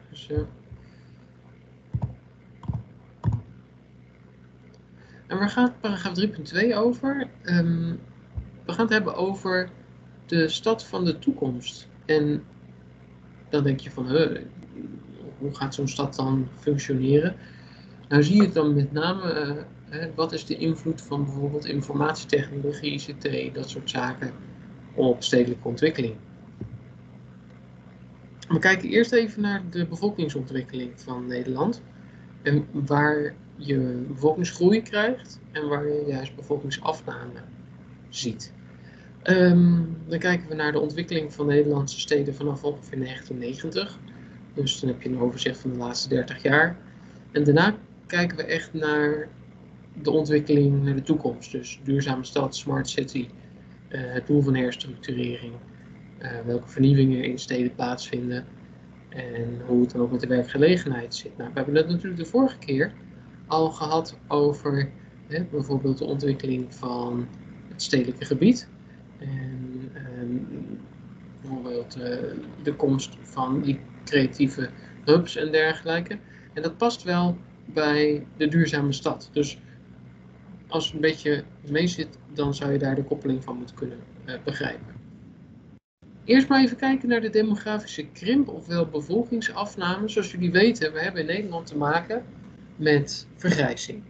Dus, en waar gaat paragraaf 3.2 over? We gaan het hebben over de stad van de toekomst. En dan denk je van, hoe gaat zo'n stad dan functioneren? Nou zie je het dan met name, wat is de invloed van bijvoorbeeld informatietechnologie, ICT, dat soort zaken op stedelijke ontwikkeling. We kijken eerst even naar de bevolkingsontwikkeling van Nederland. En waar je bevolkingsgroei krijgt en waar je juist bevolkingsafname ziet. Dan kijken we naar de ontwikkeling van Nederlandse steden vanaf ongeveer 1990. Dus dan heb je een overzicht van de laatste 30 jaar. En daarna kijken we echt naar de ontwikkeling naar de toekomst. Dus duurzame stad, smart city, het doel van herstructurering, welke vernieuwingen in steden plaatsvinden en hoe het dan ook met de werkgelegenheid zit. Nou, we hebben het natuurlijk de vorige keer al gehad over bijvoorbeeld de ontwikkeling van het stedelijke gebied. En bijvoorbeeld de komst van die creatieve hubs en dergelijke. En dat past wel bij de duurzame stad. Dus als het een beetje mee zit, dan zou je daar de koppeling van moeten kunnen begrijpen. Eerst maar even kijken naar de demografische krimp, ofwel bevolkingsafname. Zoals jullie weten, we hebben in Nederland te maken met vergrijzing.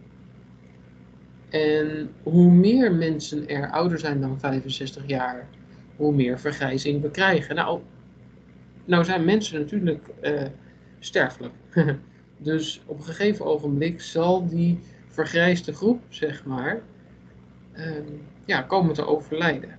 En hoe meer mensen er ouder zijn dan 65 jaar, hoe meer vergrijzing we krijgen. Nou zijn mensen natuurlijk sterfelijk. Dus op een gegeven ogenblik zal die vergrijsde groep, zeg maar, komen te overlijden.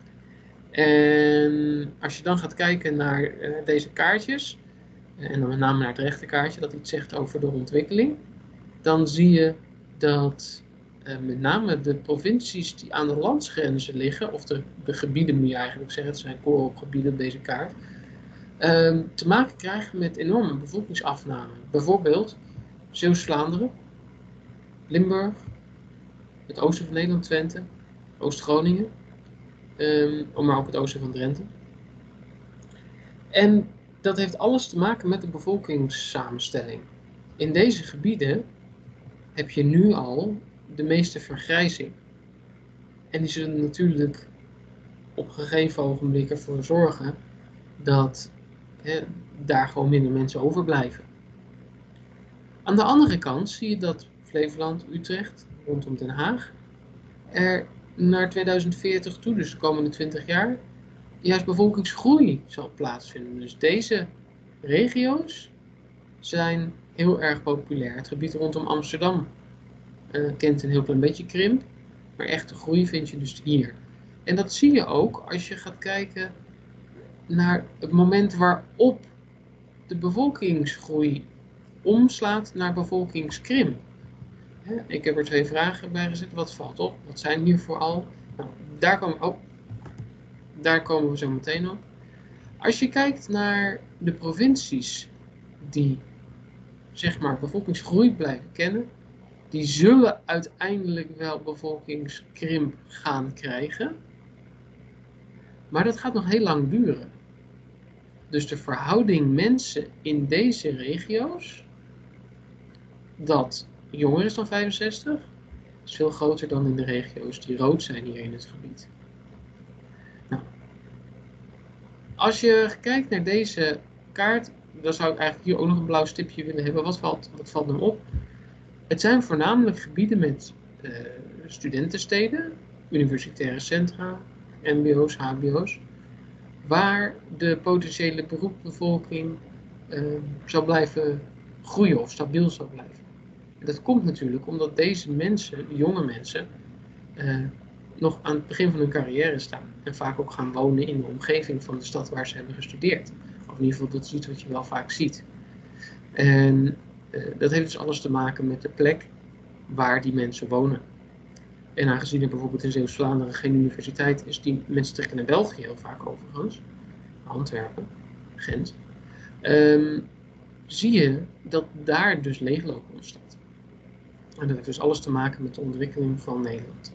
En als je dan gaat kijken naar deze kaartjes, en dan met name naar het rechterkaartje dat iets zegt over de ontwikkeling, dan zie je dat met name de provincies die aan de landsgrenzen liggen, of de gebieden moet je eigenlijk zeggen, het zijn koolgebieden op deze kaart, te maken krijgen met enorme bevolkingsafname. Bijvoorbeeld Zeeuws-Vlaanderen, Limburg, het oosten van Nederland, Twente, Oost-Groningen, maar ook het oosten van Drenthe. En dat heeft alles te maken met de bevolkingssamenstelling. In deze gebieden heb je nu al de meeste vergrijzing. En die zullen natuurlijk op een gegeven ogenblik ervoor zorgen dat daar gewoon minder mensen overblijven. Aan de andere kant zie je dat Flevoland, Utrecht, rondom Den Haag, er naar 2040 toe, dus de komende 20 jaar, juist bevolkingsgroei zal plaatsvinden. Dus deze regio's zijn heel erg populair. Het gebied rondom Amsterdam kent een heel klein beetje krimp, maar echte groei vind je dus hier. En dat zie je ook als je gaat kijken naar het moment waarop de bevolkingsgroei omslaat naar bevolkingskrimp. Ik heb er 2 vragen bij gezet. Wat valt op? Wat zijn hier vooral? Nou, daar komen we zo meteen op. Als je kijkt naar de provincies die zeg maar bevolkingsgroei blijven kennen, die zullen uiteindelijk wel bevolkingskrimp gaan krijgen. Maar dat gaat nog heel lang duren. Dus de verhouding mensen in deze regio's, dat jonger is dan 65, is veel groter dan in de regio's die rood zijn hier in het gebied. Nou, als je kijkt naar deze kaart, dan zou ik eigenlijk hier ook nog een blauw stipje willen hebben. Wat valt nou op? Het zijn voornamelijk gebieden met studentensteden, universitaire centra, mbo's, hbo's, waar de potentiële beroepsbevolking zal blijven groeien of stabiel zal blijven. En dat komt natuurlijk omdat deze mensen, jonge mensen, nog aan het begin van hun carrière staan. En vaak ook gaan wonen in de omgeving van de stad waar ze hebben gestudeerd. Of in ieder geval, dat is iets wat je wel vaak ziet. En dat heeft dus alles te maken met de plek waar die mensen wonen. En aangezien er bijvoorbeeld in Zeeuws-Vlaanderen geen universiteit is, die mensen trekken naar België heel vaak overigens, Antwerpen, Gent, zie je dat daar dus leegloop ontstaat. En dat heeft dus alles te maken met de ontwikkeling van Nederland.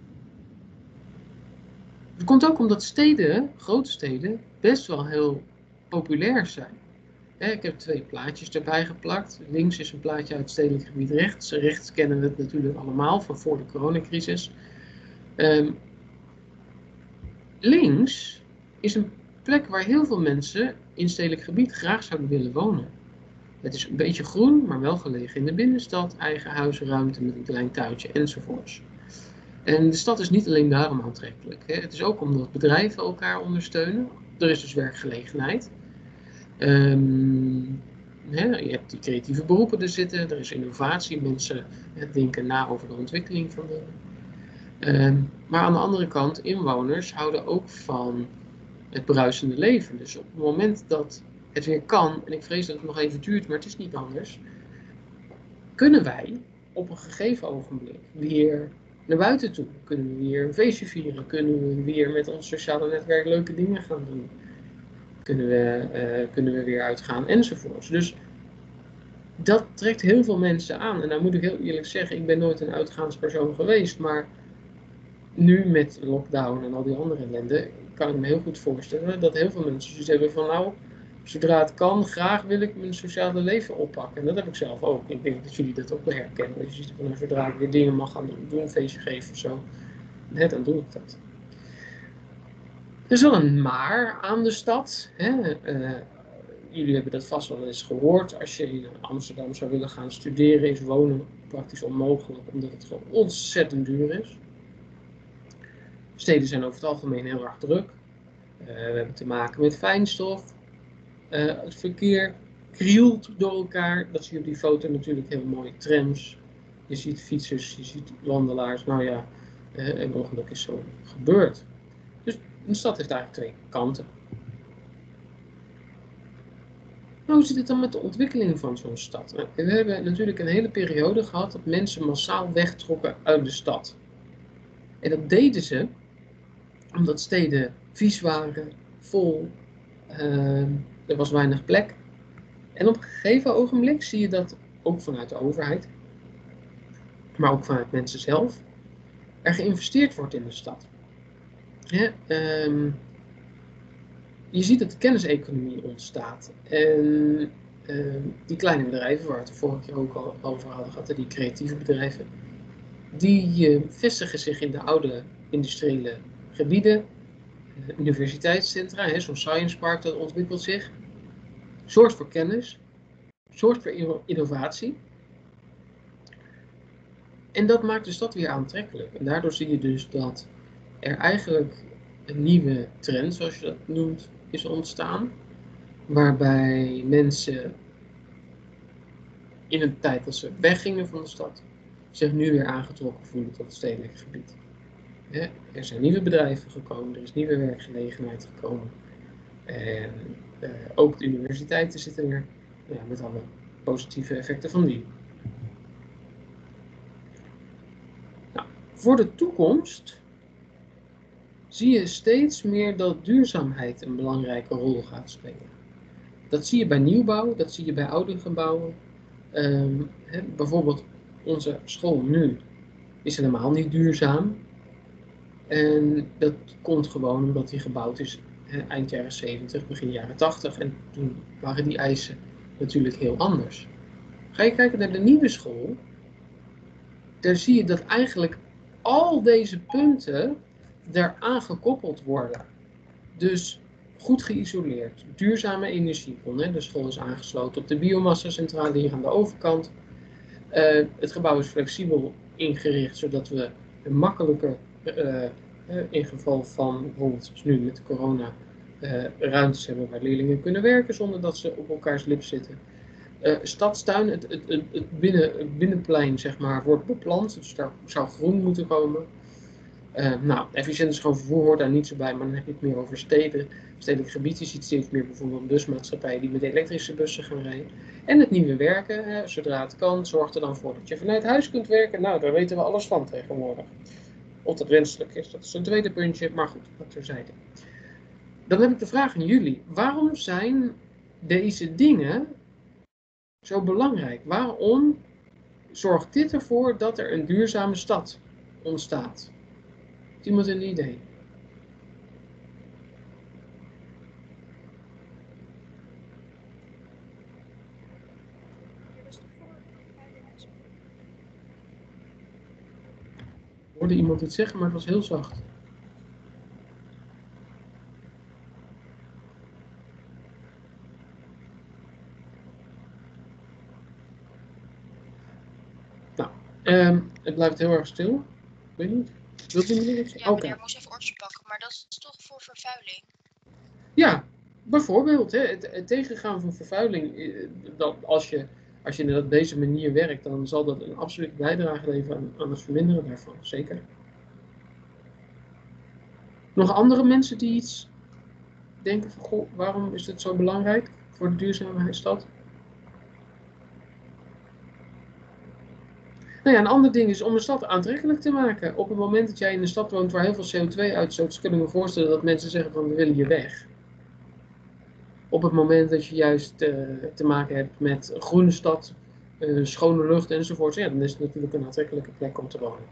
Het komt ook omdat steden, grote steden, best wel heel populair zijn. Ik heb 2 plaatjes erbij geplakt. Links is een plaatje uit het stedelijk gebied rechts. Rechts kennen we het natuurlijk allemaal van voor de coronacrisis. Links is een plek waar heel veel mensen in stedelijk gebied graag zouden willen wonen. Het is een beetje groen, maar wel gelegen in de binnenstad, eigen huisruimte met een klein tuintje enzovoorts. En de stad is niet alleen daarom aantrekkelijk. Het is ook omdat bedrijven elkaar ondersteunen. Er is dus werkgelegenheid. Je hebt die creatieve beroepen er zitten, er is innovatie, mensen denken na over de ontwikkeling van dingen. Maar aan de andere kant, inwoners houden ook van het bruisende leven. Dus op het moment dat het weer kan, en ik vrees dat het nog even duurt, maar het is niet anders, kunnen wij op een gegeven ogenblik weer naar buiten toe. Kunnen we weer een feestje vieren, kunnen we weer met ons sociale netwerk leuke dingen gaan doen. Kunnen we weer uitgaan enzovoorts. Dus dat trekt heel veel mensen aan. En dan moet ik heel eerlijk zeggen, ik ben nooit een uitgaanspersoon geweest, maar nu met lockdown en al die andere ellende, kan ik me heel goed voorstellen dat heel veel mensen zoiets hebben van nou, zodra het kan, graag wil ik mijn sociale leven oppakken. En dat heb ik zelf ook. Ik denk dat jullie dat ook wel herkennen. Dat je ziet van nou, zodra ik weer dingen mag gaan doen, een feestje geven of zo, dan doe ik dat. Er is wel een maar aan de stad. Jullie hebben dat vast wel eens gehoord. Als je in Amsterdam zou willen gaan studeren, is wonen praktisch onmogelijk, omdat het gewoon ontzettend duur is. Steden zijn over het algemeen heel erg druk. We hebben te maken met fijnstof. Het verkeer krielt door elkaar. Dat zie je op die foto natuurlijk heel mooi. Trams. Je ziet fietsers, je ziet wandelaars. Nou ja, een ongeluk is zo gebeurd. Dus een stad heeft eigenlijk 2 kanten. Nou, hoe zit het dan met de ontwikkeling van zo'n stad? We hebben natuurlijk een hele periode gehad dat mensen massaal wegtrokken uit de stad. En dat deden ze omdat steden vies waren, vol, er was weinig plek. En op een gegeven ogenblik zie je dat ook vanuit de overheid, maar ook vanuit mensen zelf, er geïnvesteerd wordt in de stad. Je ziet dat de kenniseconomie ontstaat. En die kleine bedrijven, waar we het de vorige keer ook al over hadden gehad, die creatieve bedrijven, die vestigen zich in de oude industriële gebieden, universiteitscentra, zo'n science park, dat ontwikkelt zich, zorgt voor kennis, zorgt voor innovatie. En dat maakt de stad weer aantrekkelijk. En daardoor zie je dus dat er eigenlijk een nieuwe trend, zoals je dat noemt, is ontstaan. Waarbij mensen in een tijd dat ze weggingen van de stad, zich nu weer aangetrokken voelen tot het stedelijk gebied. Er zijn nieuwe bedrijven gekomen, er is nieuwe werkgelegenheid gekomen. En ook de universiteiten zitten er, met alle positieve effecten van die. Nou, voor de toekomst zie je steeds meer dat duurzaamheid een belangrijke rol gaat spelen. Dat zie je bij nieuwbouw, dat zie je bij oude gebouwen. Bijvoorbeeld onze school nu is helemaal niet duurzaam. En dat komt gewoon omdat die gebouwd is eind jaren 70, begin jaren 80. En toen waren die eisen natuurlijk heel anders. Ga je kijken naar de nieuwe school, daar zie je dat eigenlijk al deze punten daaraan gekoppeld worden. Dus goed geïsoleerd, duurzame energiebron. De school is aangesloten op de biomassa-centrale hier aan de overkant. Het gebouw is flexibel ingericht, zodat we makkelijker, in geval van bijvoorbeeld zoals nu met corona, ruimtes hebben waar leerlingen kunnen werken zonder dat ze op elkaars lip zitten. Stadstuin, het binnenplein zeg maar, wordt beplant, dus daar zou groen moeten komen. Efficiënt schoon vervoer hoort daar niet zo bij, maar dan heb je het meer over steden. Stedelijk gebied, je ziet steeds meer bijvoorbeeld busmaatschappijen die met elektrische bussen gaan rijden. En het nieuwe werken, zodra het kan, zorgt er dan voor dat je vanuit huis kunt werken. Nou, daar weten we alles van tegenwoordig. Of dat wenselijk is, dat is een tweede puntje, maar goed, dat terzijde. Dan heb ik de vraag aan jullie. Waarom zijn deze dingen zo belangrijk? Waarom zorgt dit ervoor dat er een duurzame stad ontstaat? Heeft iemand een idee? hoorde iemand iets zeggen, maar het was heel zacht. Nou, het blijft heel erg stil. Ik weet niet. Wilt u meneer iets? Ja, meneer moest even oortjes pakken, maar dat is toch voor vervuiling? Ja, bijvoorbeeld. Hè, het tegengaan van vervuiling. Als je op deze manier werkt, dan zal dat een absolute bijdrage leveren aan het verminderen daarvan. Zeker. Nog andere mensen die iets denken van, goh, waarom is dit zo belangrijk voor de duurzaamheidsstad? Nou ja, een ander ding is om een stad aantrekkelijk te maken. Op het moment dat jij in een stad woont waar heel veel CO2 uitstoot, kunnen we voorstellen dat mensen zeggen van, we willen hier weg. Op het moment dat je juist te maken hebt met een groene stad, schone lucht enzovoort, ja, dan is het natuurlijk een aantrekkelijke plek om te wonen.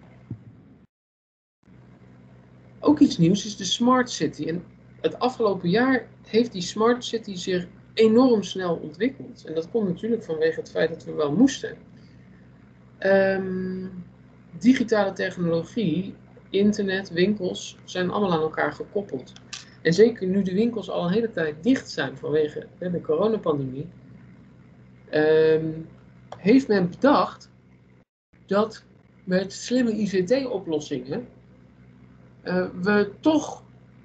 Ook iets nieuws is de Smart City. En het afgelopen jaar heeft die Smart City zich enorm snel ontwikkeld. En dat komt natuurlijk vanwege het feit dat we wel moesten. Digitale technologie, internet, winkels zijn allemaal aan elkaar gekoppeld. En zeker nu de winkels al een hele tijd dicht zijn vanwege de coronapandemie, heeft men bedacht dat met slimme ICT-oplossingen we toch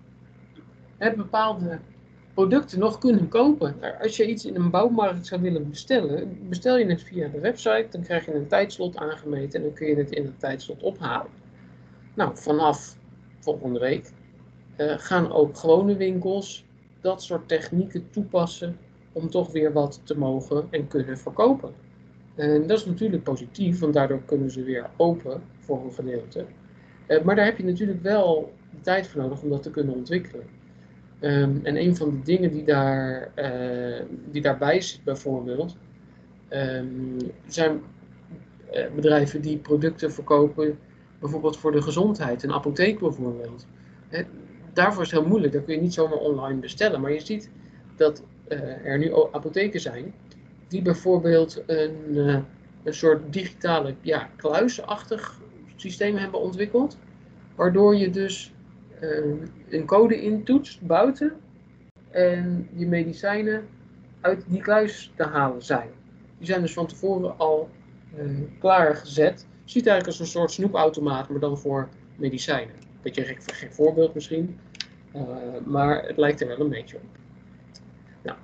bepaalde producten nog kunnen kopen. Nou, als je iets in een bouwmarkt zou willen bestellen, bestel je het via de website, dan krijg je een tijdslot aangemeten en dan kun je het in het tijdslot ophalen. Nou, vanaf volgende week gaan ook gewone winkels dat soort technieken toepassen om toch weer wat te mogen en kunnen verkopen. En dat is natuurlijk positief, want daardoor kunnen ze weer open voor een gedeelte. Maar daar heb je natuurlijk wel de tijd voor nodig om dat te kunnen ontwikkelen. En een van de dingen die daarbij zit bijvoorbeeld, zijn bedrijven die producten verkopen, bijvoorbeeld voor de gezondheid, een apotheek bijvoorbeeld. Daarvoor is het heel moeilijk, dat kun je niet zomaar online bestellen. Maar je ziet dat er nu apotheken zijn die bijvoorbeeld een soort digitale kluisachtig systeem hebben ontwikkeld, waardoor je dus een code intoetst buiten en je medicijnen uit die kluis te halen zijn. Die zijn dus van tevoren al klaargezet. Ziet eigenlijk als een soort snoepautomaat, maar dan voor medicijnen. Beetje een gek voorbeeld misschien, maar het lijkt er wel een beetje op. Nou,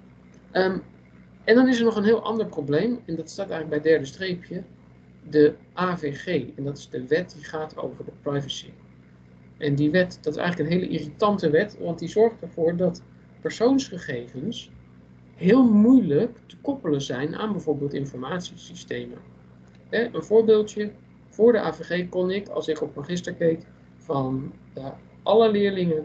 en dan is er nog een heel ander probleem, en dat staat eigenlijk bij derde streepje, de AVG. En dat is de wet die gaat over de privacy. En die wet, dat is eigenlijk een hele irritante wet, want die zorgt ervoor dat persoonsgegevens heel moeilijk te koppelen zijn aan bijvoorbeeld informatiesystemen. Een voorbeeldje, voor de AVG kon ik, als ik op Magister keek, van alle leerlingen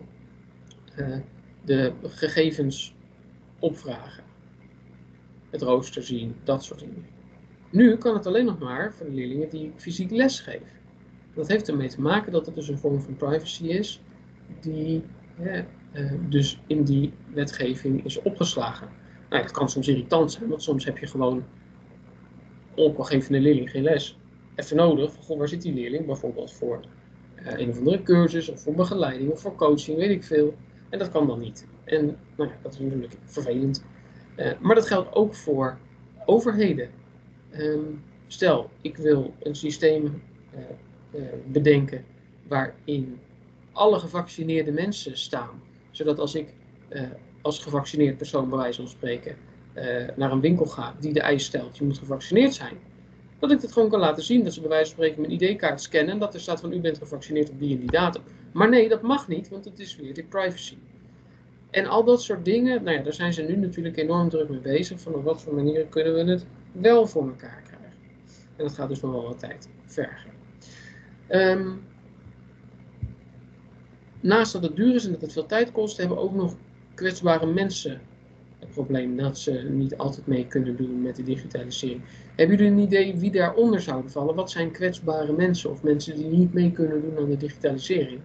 de gegevens opvragen. Het rooster zien, dat soort dingen. Nu kan het alleen nog maar voor de leerlingen die ik fysiek les geef. Dat heeft ermee te maken dat het dus een vorm van privacy is die dus in die wetgeving is opgeslagen. Nou, dat kan soms irritant zijn, want soms heb je gewoon, ook al geeft een leerling geen les, even nodig van, goh, waar zit die leerling? Bijvoorbeeld voor een of andere cursus, of voor begeleiding, of voor coaching, weet ik veel. En dat kan dan niet. En nou ja, dat is natuurlijk vervelend. Maar dat geldt ook voor overheden. Stel, ik wil een systeem bedenken waarin alle gevaccineerde mensen staan. Zodat als ik als gevaccineerd persoon bij wijze van spreken naar een winkel ga die de eis stelt, je moet gevaccineerd zijn. Dat ik het gewoon kan laten zien, dat ze bij wijze van spreken mijn ID-kaart scannen en dat er staat van u bent gevaccineerd op die en die datum. Maar nee, dat mag niet, want het is weer de privacy. En al dat soort dingen, nou ja, daar zijn ze nu natuurlijk enorm druk mee bezig. Van op wat voor manieren kunnen we het wel voor elkaar krijgen. En dat gaat dus nog wel wat tijd vergen. Naast dat het duur is en dat het veel tijd kost, hebben ook nog kwetsbare mensen het probleem dat ze niet altijd mee kunnen doen met de digitalisering. Hebben jullie een idee wie daaronder zouden vallen? Wat zijn kwetsbare mensen of mensen die niet mee kunnen doen aan de digitalisering?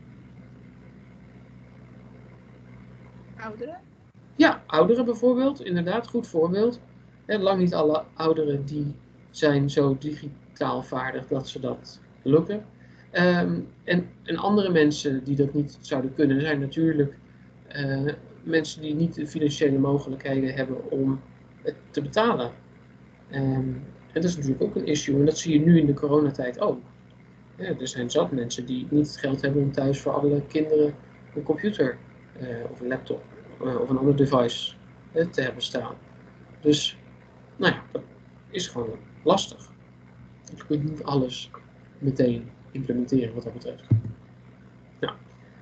Ouderen? Ja, ouderen bijvoorbeeld, inderdaad, goed voorbeeld. Lang niet alle ouderen die zijn zo digitaal vaardig dat ze dat lukken. En andere mensen die dat niet zouden kunnen, zijn natuurlijk mensen die niet de financiële mogelijkheden hebben om het te betalen. En dat is natuurlijk ook een issue. En dat zie je nu in de coronatijd ook. Ja, er zijn zat mensen die niet het geld hebben om thuis voor alle kinderen een computer of een laptop of een ander device te hebben staan. Dus, nou ja, dat is gewoon lastig. Je kunt niet alles meteen implementeren wat dat betreft. Nou,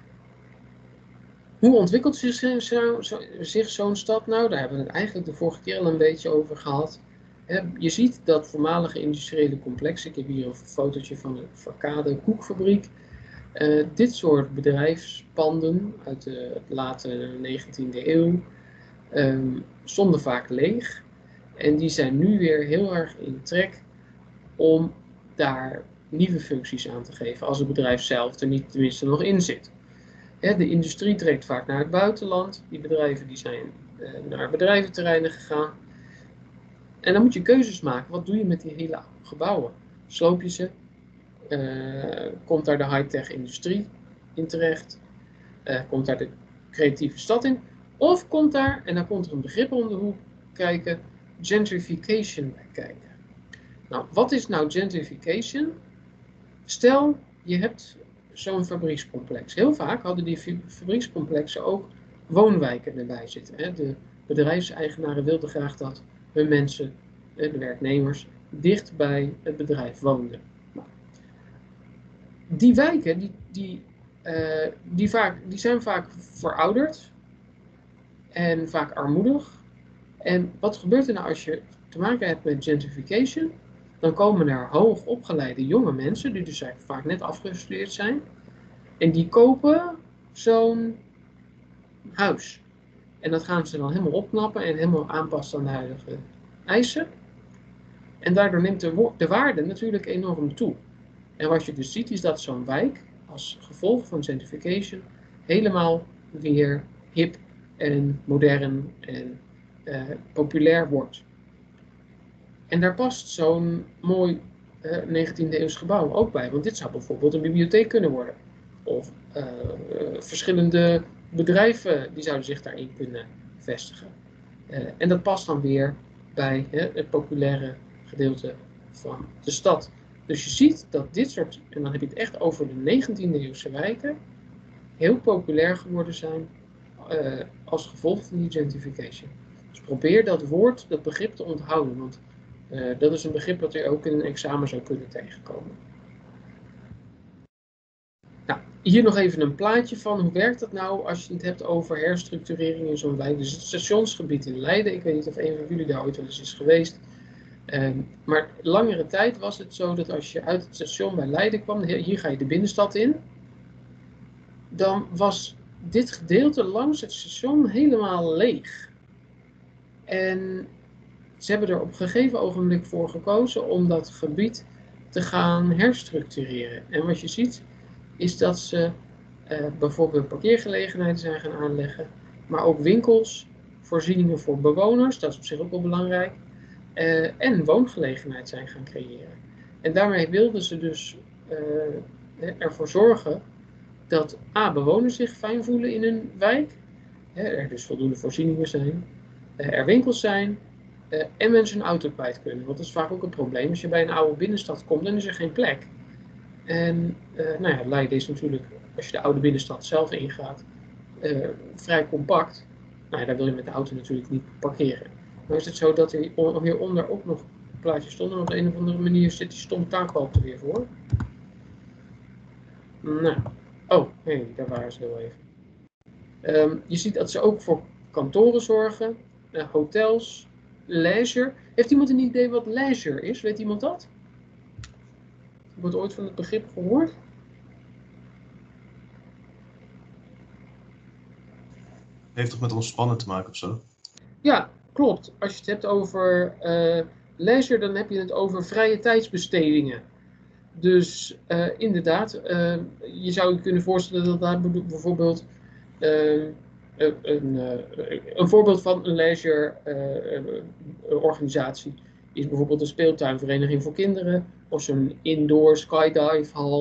hoe ontwikkelt zich zo'n stad nou? Daar hebben we het eigenlijk de vorige keer al een beetje over gehad. Je ziet dat voormalige industriële complexen, ik heb hier een fotootje van een Verkade koekfabriek. Dit soort bedrijfspanden uit de late 19e eeuw stonden vaak leeg. En die zijn nu weer heel erg in trek om daar nieuwe functies aan te geven als het bedrijf zelf er niet tenminste nog in zit. De industrie trekt vaak naar het buitenland. Die bedrijven die zijn naar bedrijventerreinen gegaan. En dan moet je keuzes maken. Wat doe je met die hele gebouwen? Sloop je ze? Komt daar de high-tech industrie in terecht? Komt daar de creatieve stad in? Of komt daar, en dan komt er een begrip om de hoek kijken, gentrification bij kijken. Nou, wat is nou gentrification? Stel, je hebt zo'n fabriekscomplex. Heel vaak hadden die fabriekscomplexen ook woonwijken erbij zitten. De bedrijfseigenaren wilden graag dat hun mensen, de werknemers, dicht bij het bedrijf woonden. Die wijken die zijn vaak verouderd en vaak armoedig. En wat gebeurt er nou als je te maken hebt met gentrification? Dan komen er hoogopgeleide jonge mensen, die dus vaak net afgestudeerd zijn. En die kopen zo'n huis. En dat gaan ze dan helemaal opknappen en helemaal aanpassen aan de huidige eisen. En daardoor neemt de waarde natuurlijk enorm toe. En wat je dus ziet is dat zo'n wijk als gevolg van gentrification helemaal weer hip en modern en populair wordt. En daar past zo'n mooi 19e eeuws gebouw ook bij. Want dit zou bijvoorbeeld een bibliotheek kunnen worden. Of verschillende bedrijven die zouden zich daarin kunnen vestigen. En dat past dan weer bij het populaire gedeelte van de stad. Dus je ziet dat dit soort, en dan heb je het echt over de 19e eeuwse wijken, heel populair geworden zijn als gevolg van die gentrification. Dus probeer dat woord, dat begrip te onthouden, want dat is een begrip dat je ook in een examen zou kunnen tegenkomen. Nou, hier nog even een plaatje van hoe werkt dat nou als je het hebt over herstructurering in zo'n wijk. Dus het stationsgebied in Leiden, ik weet niet of een van jullie daar ooit wel eens is geweest. Maar langere tijd was het zo dat als je uit het station bij Leiden kwam, hier ga je de binnenstad in, dan was dit gedeelte langs het station helemaal leeg. En ze hebben er op een gegeven ogenblik voor gekozen om dat gebied te gaan herstructureren. En wat je ziet is dat ze bijvoorbeeld parkeergelegenheden zijn gaan aanleggen, maar ook winkels, voorzieningen voor bewoners, dat is op zich ook wel belangrijk, en woongelegenheid zijn gaan creëren. En daarmee wilden ze dus ervoor zorgen dat bewoners zich fijn voelen in hun wijk, er dus voldoende voorzieningen zijn, er winkels zijn en mensen een auto kwijt kunnen. Want dat is vaak ook een probleem. Als je bij een oude binnenstad komt, dan is er geen plek. En Leiden is natuurlijk, als je de oude binnenstad zelf ingaat, vrij compact. Nou ja, daar wil je met de auto natuurlijk niet parkeren. Maar is het zo dat er hieronder ook nog plaatjes stonden, en op de een of andere manier zit die stom taakbalk er weer voor. Nou, daar waren ze heel even. Je ziet dat ze ook voor kantoren zorgen, hotels, leisure. Heeft iemand een idee wat leisure is? Weet iemand dat? Wordt ooit van het begrip gehoord? Heeft toch met ontspannen te maken of zo? Ja, klopt. Als je het hebt over leisure, dan heb je het over vrije tijdsbestedingen. Dus inderdaad, je zou je kunnen voorstellen dat daar bijvoorbeeld een voorbeeld van een leisure organisatie is bijvoorbeeld een speeltuinvereniging voor kinderen of zo'n indoor skydive hal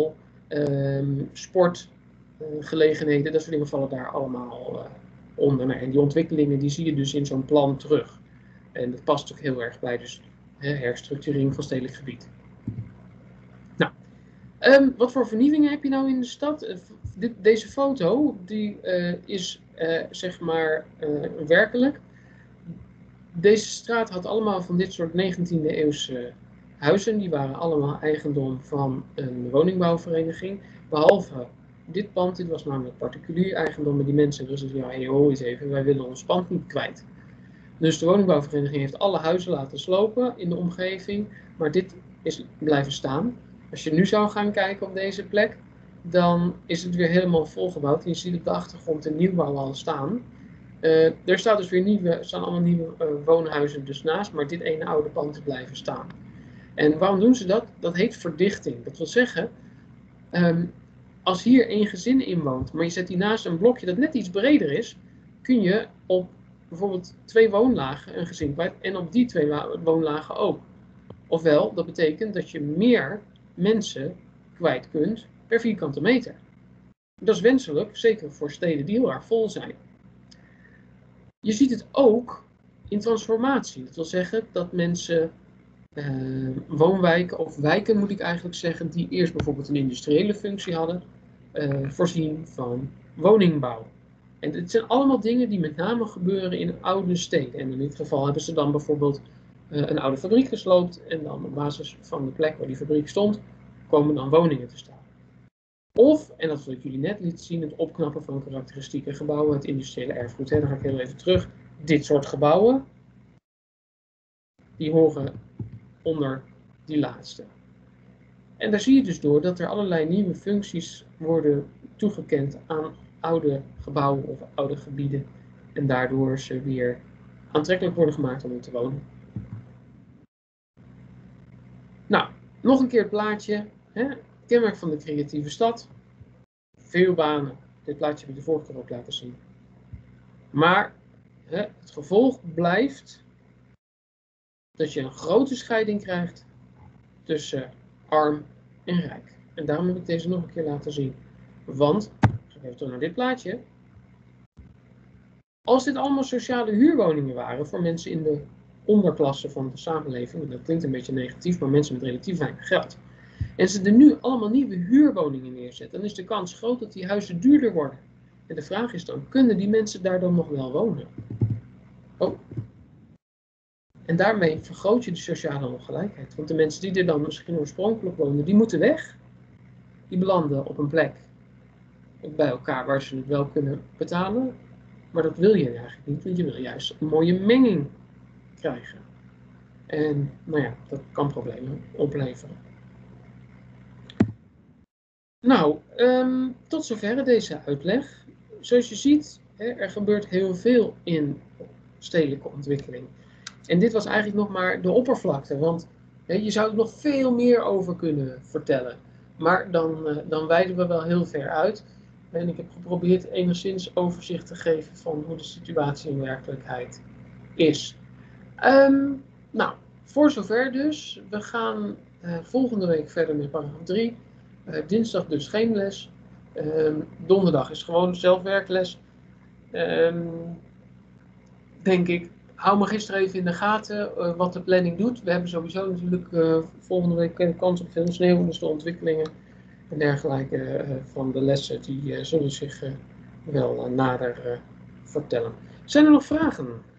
sportgelegenheden, dat soort dingen vallen daar allemaal onder. Nou, en die ontwikkelingen die zie je dus in zo'n plan terug. En dat past ook heel erg bij dus herstructurering van stedelijk gebied. Nou, wat voor vernieuwingen heb je nou in de stad? Deze foto die is zeg maar werkelijk. Deze straat had allemaal van dit soort 19e eeuwse huizen. Die waren allemaal eigendom van een woningbouwvereniging. Behalve dit pand, dit was namelijk particulier eigendom. Maar die mensen dus ja, hey, hoor eens even, wij willen ons pand niet kwijt. Dus de woningbouwvereniging heeft alle huizen laten slopen in de omgeving. Maar dit is blijven staan. Als je nu zou gaan kijken op deze plek, dan is het weer helemaal volgebouwd. En je ziet op de achtergrond de nieuwbouw al staan. Er staan dus weer allemaal nieuwe woonhuizen dus naast, maar dit ene oude pand is blijven staan. En waarom doen ze dat? Dat heet verdichting. Dat wil zeggen, als hier één gezin in woont, maar je zet die naast een blokje dat net iets breder is, kun je op bijvoorbeeld 2 woonlagen een gezin kwijt en op die 2 woonlagen ook. Ofwel, dat betekent dat je meer mensen kwijt kunt per vierkante meter. Dat is wenselijk, zeker voor steden die heel erg vol zijn. Je ziet het ook in transformatie. Dat wil zeggen dat mensen woonwijken of wijken moet ik eigenlijk zeggen, die eerst bijvoorbeeld een industriële functie hadden, voorzien van woningbouw. En dit zijn allemaal dingen die met name gebeuren in oude steden. En in dit geval hebben ze dan bijvoorbeeld een oude fabriek gesloopt en dan op basis van de plek waar die fabriek stond, komen dan woningen te staan. Of, en dat is wat ik jullie net liet zien, het opknappen van karakteristieke gebouwen, het industriële erfgoed. Dan ga ik heel even terug. Dit soort gebouwen, die horen onder die laatste. En daar zie je dus door dat er allerlei nieuwe functies worden toegekend aan oude gebouwen of oude gebieden. En daardoor ze weer aantrekkelijk worden gemaakt om in te wonen. Nou, nog een keer het plaatje. Kenmerk van de creatieve stad. Veel banen. Dit plaatje heb ik de vorige keer ook laten zien. Maar het gevolg blijft dat je een grote scheiding krijgt tussen arm en rijk. En daarom heb ik deze nog een keer laten zien. Want, ik ga even terug naar dit plaatje. Als dit allemaal sociale huurwoningen waren voor mensen in de onderklasse van de samenleving, dat klinkt een beetje negatief, maar mensen met relatief weinig geld. En ze er nu allemaal nieuwe huurwoningen neerzetten, dan is de kans groot dat die huizen duurder worden. En de vraag is dan, kunnen die mensen daar dan nog wel wonen? Oh. En daarmee vergroot je de sociale ongelijkheid. Want de mensen die er dan misschien oorspronkelijk wonen, die moeten weg. Die belanden op een plek bij elkaar waar ze het wel kunnen betalen. Maar dat wil je eigenlijk niet, want je wil juist een mooie menging krijgen. En nou ja, dat kan problemen opleveren. Nou, tot zover deze uitleg. Zoals je ziet, er gebeurt heel veel in stedelijke ontwikkeling. En dit was eigenlijk nog maar de oppervlakte, want je zou er nog veel meer over kunnen vertellen. Maar dan wijden we wel heel ver uit. En ik heb geprobeerd enigszins overzicht te geven van hoe de situatie in werkelijkheid is. Nou, voor zover dus. We gaan volgende week verder met paragraaf 3. Dinsdag dus geen les. Donderdag is gewoon zelfwerkles. Denk ik. Hou magister even in de gaten wat de planning doet. We hebben sowieso natuurlijk volgende week kans op veel sneeuw. Dus de ontwikkelingen en dergelijke van de lessen die zullen zich wel nader vertellen. Zijn er nog vragen?